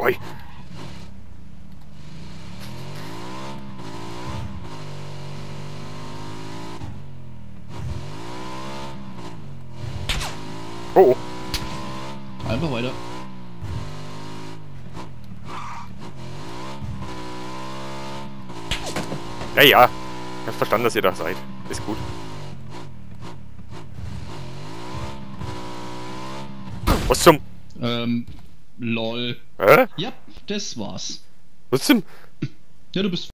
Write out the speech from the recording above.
Ui. Oh, oh. Einfach weiter. Ja, ja. Ich hab verstanden, dass ihr da seid. Ist gut. Was zum... Lol. Hä? Ja, das war's. Was zum... Ja, du bist